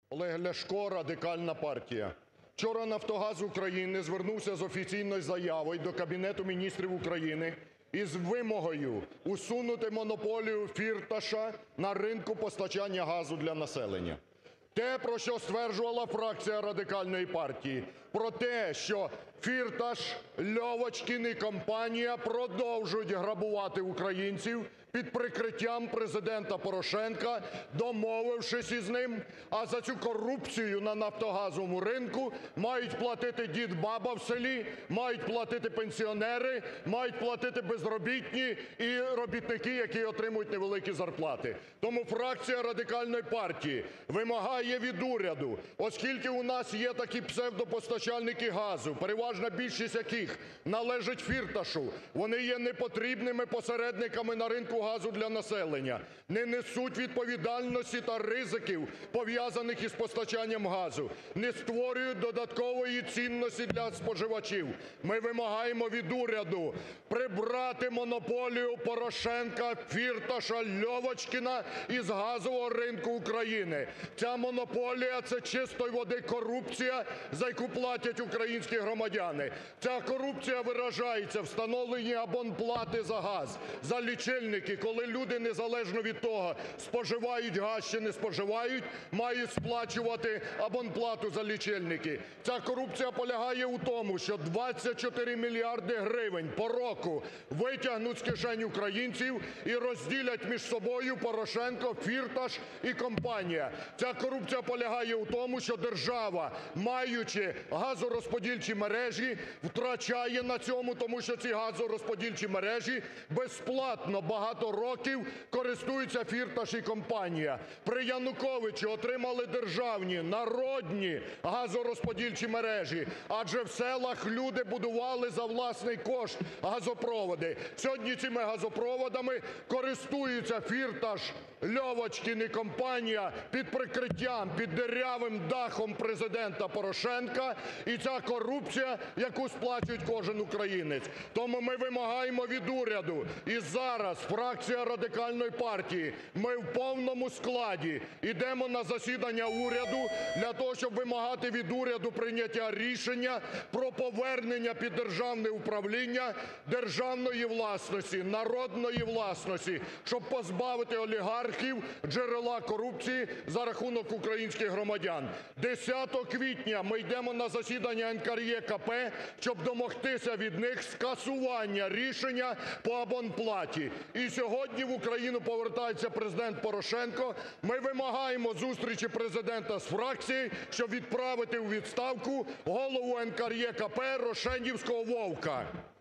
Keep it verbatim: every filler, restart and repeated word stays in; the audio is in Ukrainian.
Олег Ляшко, Радикальна партія. Вчора "Нафтогаз України" звернувся з офіційною заявою до Кабінету Міністрів України із вимогою усунути монополію Фірташа на ринку постачання газу для населення. Те, про що стверджувала фракція Радикальної партії, про те, що Фірташ, Льовочкін і компанія продовжують грабувати українців під прикриттям Президента Порошенка, домовившись із ним, а за цю корупцію на нафтогазовому ринку мають платити дід, баба в селі, мають платити пенсіонери, мають платити безробітні і робітники, які отримують невеликі зарплати. Тому фракція Радикальної партії вимагає від уряду, оскільки у нас є такі псевдопостачальники газу, переважна більшість яких належить Фірташу, вони є непотрібними посередниками на ринку газу для населення, не несуть відповідальності та ризиків, пов'язаних із постачанням газу, не створюють додаткової цінності для споживачів. Ми вимагаємо від уряду прибрати монополію Порошенка, Фірташа, Льовочкіна із газового ринку України. Ця монополія – це чистої води корупція, за яку платять українські громадяни. Ця корупція виражається в встановленні абонплати за газ, за лічильники, коли люди незалежно від того, споживають газ чи не споживають, мають сплачувати абонплату за лічильники. Ця корупція полягає у тому, що двадцять чотири мільярди гривень по року витягнуть з кишень українців і розділять між собою Порошенко, Фірташ і компанія. Ця корупція полягає у тому, що держава, маючи газорозподільчі мережі, втрачає на цьому, тому що ці газорозподільчі мережі безплатно багато років користуються Фірташ і компанія. При Януковичі отримали державні, народні газорозподільчі мережі, адже в селах люди будували за власний кошт газопроводи. Сьогодні цими газопроводами користуються Фірташ, Льовочкін і компанія під прикриттям, під дирявим дахом Президента Порошенка, і ця корупція, яку сплачує кожен українець. Тому ми вимагаємо від уряду, і зараз фракція Радикальної партії, ми в повному складі йдемо на засідання уряду для того, щоб вимагати від уряду прийняття рішення про повернення під державне управління державної власності, народної власності, щоб позбавити олігархів джерела корупції за рахунок українських громадян. десятого квітня ми йдемо на засідання НКРЕКП, щоб домогтися від них скасування рішення по абонплаті. І сьогодні в Україну повертається Президент Порошенко. Ми вимагаємо зустрічі Президента з фракцією, щоб відправити у відставку голову НКРЕКП Рошенівського Вовка.